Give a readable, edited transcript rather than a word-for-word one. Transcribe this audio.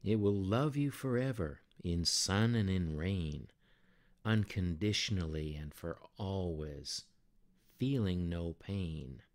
It will love you forever, in sun and in rain, unconditionally and for always, feeling no pain.